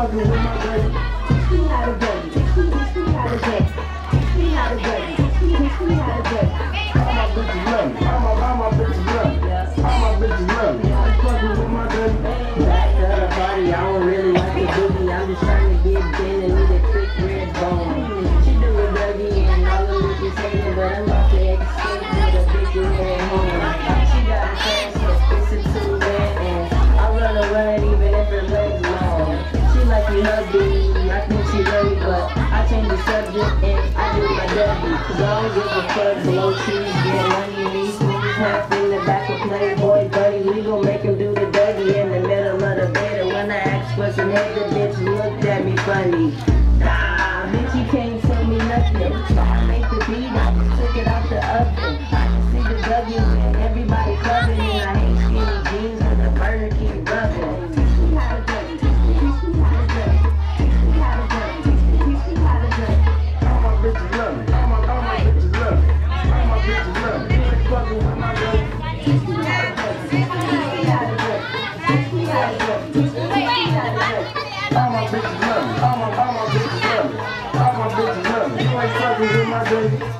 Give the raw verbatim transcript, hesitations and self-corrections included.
fucking with my baby. Teach me how to dirty. Teach me how to dirty. Teach me how to dirty. Teach me how to dirty. All my bitches love me. All my, all my bitches love me. All my bitches love me. I'm fucking with my baby. Back to the party, I don't really like the boogie. I'm just trying to get thin and need a quick red bone. She do a dougie and all the bitches hate it, but I'm about to escape with a big red home. She got a fast hips, it's a two red and I run a run even if her legs long. She like me hubby, I think she love me, but I change the subject and I do my dougie. Cause I don't give a fuck, blow trees, get money, me smooth half in the back of Playboy buddy. We gon' make him do the dougie in the middle of the bed. And when I asked for some head, the bitch looked at me funny. Nah, bitch, you can't tell me nothing. I make the beat, I just took it out the oven. I can see the dougie and everybody clubbing. And I hate skinny jeans when the burner keep rubbing. Teach me how to dirty. Teach me how to dirty. Teach me how to dirty. Teach me how to dirty. All my bitches love me. All my, all my bitches love me. All my bitches love me. They fucking with my baby. Teach me how to dirty. Teach me how to dirty. Teach me how to dirty. Teach me how to dirty. All my bitches love me. All my, all my bitches love me. All my bitches love me. You ain't fucking with my baby.